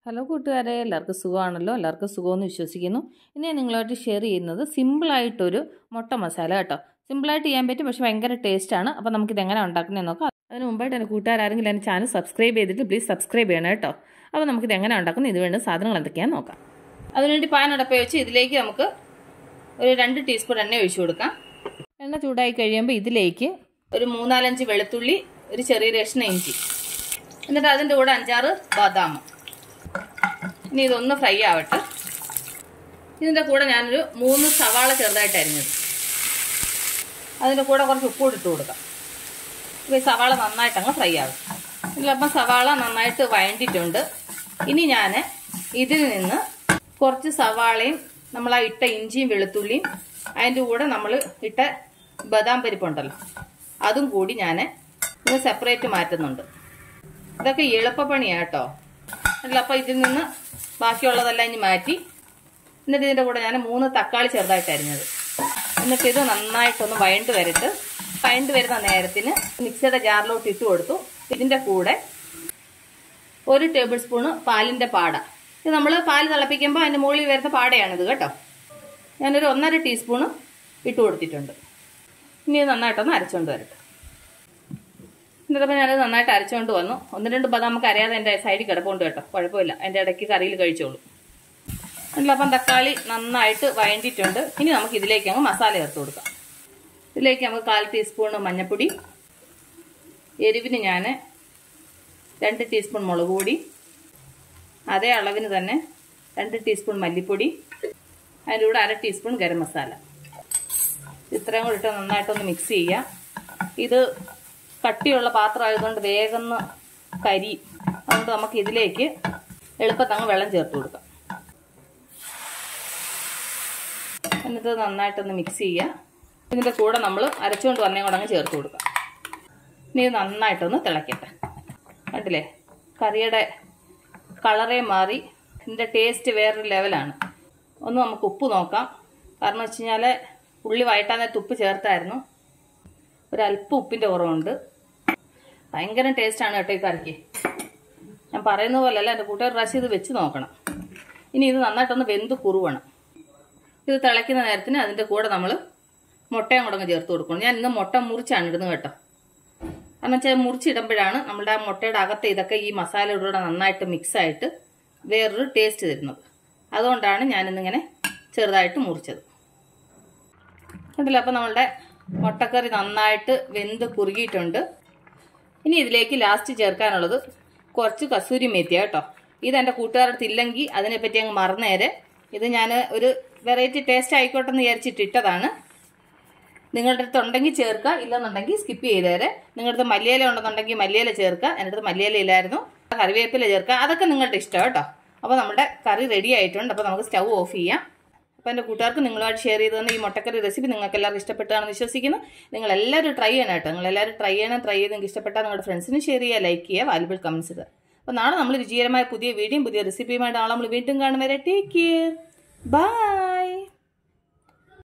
Hello കൂട്ടുകാരെ, എല്ലാവർക്കും സുഖമാണല്ലോ. എല്ലാവർക്കും സുഖമെന്ന് വിശ്വസിക്കുന്നു. ഇനി ഞാൻ നിങ്ങളുമായിട്ട് ഷെയർ ചെയ്യുന്നത് സിമ്പിളായിട്ടൊരു മുട്ട മസാല കേട്ടോ. സിമ്പിളായിട്ട് ചെയ്യാൻ പറ്റും, പക്ഷേ ഭയങ്കര ടേസ്റ്റാണ്. അപ്പോൾ നമുക്കിത് എങ്ങനെ ഉണ്ടാക്കുന്നതെന്ന് നോക്കാം. അതിന് മുമ്പായിട്ട് എൻ്റെ കൂട്ടുകാരെങ്കിലും എൻ്റെ ചാനൽ സബ്സ്ക്രൈബ് ചെയ്തിട്ട് പ്ലീസ് സബ്സ്ക്രൈബ് ചെയ്യണം കേട്ടോ. അപ്പോൾ നമുക്കിത് എങ്ങനെ ഉണ്ടാക്കുന്നത്, ഇത് വേണ്ട സാധനങ്ങൾ എന്തൊക്കെയാണെന്ന് നോക്കാം. അതിനുവേണ്ടി പാൻ അടപ്പ് വെച്ച് ഇതിലേക്ക് നമുക്ക് ഒരു 2 ടീസ്പൂൺ എണ്ണ ഒഴിച്ചു കൊടുക്കാം. എണ്ണ ചൂടായി കഴിയുമ്പോൾ ഇതിലേക്ക് ഒരു 3-4 വെളുത്തുള്ളി, ഒരു ചെറിയ കഷ്ണം ഇഞ്ചി, എന്നിട്ട് അതിൻ്റെ കൂടെ 5-6 ബദാം. ഇനി ഇതൊന്ന് ഫ്രൈ ആവട്ടെ. ഇതിൻ്റെ കൂടെ ഞാനൊരു 3 സവാള ചെറുതായിട്ട് അരിഞ്ഞത്, അതിൻ്റെ കൂടെ കുറച്ച് ഉപ്പ് ഇട്ട് കൊടുക്കാം. അപ്പോൾ ഈ സവാള നന്നായിട്ടങ്ങ് ഫ്രൈ ആവും. ഇതിലപ്പം സവാള നന്നായിട്ട് വഴണ്ടിട്ടുണ്ട്. ഇനി ഞാൻ ഇതിൽ നിന്ന് കുറച്ച് സവാളയും നമ്മൾ ആ ഇട്ട ഇഞ്ചിയും വെളുത്തുള്ളിയും അതിൻ്റെ കൂടെ നമ്മൾ ഇട്ട ബദാം പരിപ്പുണ്ടല്ലോ അതും കൂടി ഞാൻ ഇത് സെപ്പറേറ്റ് മാറ്റുന്നുണ്ട്. ഇതൊക്കെ എളുപ്പപ്പണിയാണ് കേട്ടോ. അല്ല, അപ്പം ഇതിൽ നിന്ന് ബാക്കിയുള്ളതെല്ലാം ഇനി മാറ്റി, എന്നിട്ട് ഇതിൻ്റെ കൂടെ ഞാൻ 3 തക്കാളി ചെറുതായിട്ട് അരിഞ്ഞത്, എന്നിട്ട് ഇത് നന്നായിട്ടൊന്ന് വഴണ്ട് വരുന്ന നേരത്തിന് മിക്സിയുടെ ജാറിലോട്ട് ഇട്ട് കൊടുത്തു. ഇതിൻ്റെ കൂടെ 1 ടേബിൾ സ്പൂണ് പാലിൻ്റെ പാട. ഇത് നമ്മൾ പാൽ തിളപ്പിക്കുമ്പോൾ അതിൻ്റെ മുകളിൽ വരുന്ന പാടയാണിത് കേട്ടോ. ഞാനൊരു 1.5 ടീസ്പൂണ് ഇട്ട് കൊടുത്തിട്ടുണ്ട്. ഇനി ഇത് നന്നായിട്ടൊന്ന് അരച്ചുകൊണ്ട് വരട്ടെ. എന്നിട്ടപ്പോൾ ഞാനത് നന്നായിട്ട് അരച്ചുകൊണ്ട് വന്നു. 1-2 ബദാം നമുക്ക് അറിയാതെ എൻ്റെ സൈഡിൽ കിടപ്പുണ്ട് കേട്ടോ, കുഴപ്പമില്ല, എൻ്റെ ഇടയ്ക്ക് കറിയിൽ കഴിച്ചോളൂ. അപ്പം തക്കാളി നന്നായിട്ട് വഴണ്ടിട്ടുണ്ട്. ഇനി നമുക്ക് ഇതിലേക്ക് അങ്ങ് മസാല ചേർത്ത് കൊടുക്കാം. ഇതിലേക്ക് നമുക്ക് 1/4 ടീസ്പൂൺ മഞ്ഞൾപ്പൊടി, എരിവിന് ഞാൻ 2 ടീസ്പൂൺ മുളക് പൊടി, അതേ അളവിന് തന്നെ 2 ടീസ്പൂൺ മല്ലിപ്പൊടി, അതിൻ്റെ കൂടെ 1/2 ടീസ്പൂൺ ഗരം മസാല. ഇത്രയും കൂടി ഇട്ട് നന്നായിട്ടൊന്ന് മിക്സ് ചെയ്യുക. ഇത് കട്ടിയുള്ള പാത്രമായതുകൊണ്ട് വേഗം കരി, അതുകൊണ്ട് നമുക്ക് ഇതിലേക്ക് എളുപ്പത്തങ്ങ് വെള്ളം ചേർത്ത് കൊടുക്കാം. എന്നിട്ട് നന്നായിട്ടൊന്ന് മിക്സ് ചെയ്യുക. ഇതിൻ്റെ കൂടെ നമ്മൾ അരച്ചുകൊണ്ട് വന്നേ കൂടെ അങ്ങ് ചേർത്ത് കൊടുക്കാം. ഇനി ഇത് നന്നായിട്ടൊന്ന് തിളക്കട്ടെ. കണ്ടില്ലേ, കറിയുടെ കളറേ മാറി, ഇതിൻ്റെ ടേസ്റ്റ് വേറൊരു ലെവലാണ്. ഒന്ന് നമുക്ക് ഉപ്പ് നോക്കാം. കാരണം വെച്ച് കഴിഞ്ഞാൽ ഉള്ളി വഴറ്റാൻ നേരത്ത് ഉപ്പ് ചേർത്തായിരുന്നു, ഒരല്പം ഉപ്പിൻ്റെ കുറവുണ്ട്. ഭയങ്കര ടേസ്റ്റാണ് കേട്ടോ ഈ കറിക്ക്. ഞാൻ പറയുന്ന പോലെയല്ല, എൻ്റെ കൂട്ടുകാർ പ്രാവശ്യം ഇത് വെച്ച് നോക്കണം. ഇനി ഇത് നന്നായിട്ടൊന്ന് വെന്ത് കുറുവണം. ഇത് തിളയ്ക്കുന്ന നേരത്തിന് അതിൻ്റെ കൂടെ നമ്മൾ മുട്ടയും കൂടെ ചേർത്ത് കൊടുക്കണം. ഞാൻ ഇന്ന് മുട്ട മുറിച്ചാണ് ഇടുന്നത് കേട്ടോ. കാരണം വെച്ചാൽ മുറിച്ചിടുമ്പോഴാണ് നമ്മുടെ ആ മുട്ടയുടെ അകത്ത് ഇതൊക്കെ ഈ മസാലയുടെ നന്നായിട്ട് മിക്സായിട്ട് വേറൊരു ടേസ്റ്റ് തരുന്നത്. അതുകൊണ്ടാണ് ഞാനിന്നിങ്ങനെ ചെറുതായിട്ട് മുറിച്ചത്. കണ്ടില്ല, അപ്പം നമ്മളുടെ മുട്ടക്കറി നന്നായിട്ട് വെന്ത് കുറുകിയിട്ടുണ്ട്. ഇനി ഇതിലേക്ക് ലാസ്റ്റ് ചേർക്കാനുള്ളത് കുറച്ച് കസൂരി മേത്തി കേട്ടോ. ഇതെൻ്റെ കൂട്ടുകാരുടെ ഇല്ലെങ്കിൽ അതിനെപ്പറ്റി അങ്ങ് മറന്നേരെ. ഇത് ഞാൻ ഒരു വെറൈറ്റി ടേസ്റ്റ് ആയിക്കോട്ടെ എന്ന് വിചാരിച്ചിട്ടിട്ടതാണ്. നിങ്ങളുടെ അടുത്ത് ഉണ്ടെങ്കിൽ ചേർക്കുക, ഇല്ലെന്നുണ്ടെങ്കിൽ സ്കിപ്പ് ചെയ്തേരെ. നിങ്ങളുടെ അടുത്ത് മല്ലിയില ഉണ്ടെന്നുണ്ടെങ്കിൽ മല്ലിയില ചേർക്കുക. എൻ്റെ അടുത്ത് മല്ലിയില ഇല്ലായിരുന്നു, കറിവേപ്പില ചേർക്കുക. അതൊക്കെ നിങ്ങളുടെ ഇഷ്ടം കേട്ടോ. അപ്പോൾ നമ്മുടെ കറി റെഡി ആയിട്ടുണ്ട്. അപ്പോൾ നമുക്ക് സ്റ്റൗ ഓഫ് ചെയ്യാം. അപ്പോൾ എൻ്റെ കൂട്ടുകാർക്ക് നിങ്ങളുമായിട്ട് ഷെയർ ചെയ്ത് തന്നെ ഈ മുട്ടക്കറി റെസിപ്പി നിങ്ങൾക്ക് എല്ലാവർക്കും ഇഷ്ടപ്പെട്ടാണെന്ന് വിശ്വസിക്കുന്നു. നിങ്ങളെല്ലാവരും ട്രൈ ചെയ്യണം കേട്ടോ. നിങ്ങളെല്ലാവരും ട്രൈ ചെയ്ത് നിങ്ങൾക്ക് ഇഷ്ടപ്പെട്ടാൽ നിങ്ങളുടെ ഫ്രണ്ട്സിന് ഷെയർ ചെയ്യുക, ലൈക്ക് ചെയ്യുക, വാല്യുബിൾ കമൻസ് ഇടുക. അപ്പോൾ നാളെ നമ്മൾ രുചികരമായ പുതിയ വീഡിയോയും പുതിയ റെസിപ്പിയുമായിട്ട് നാളെ നമ്മൾ വീണ്ടും കാണും വരെ. Take care, by.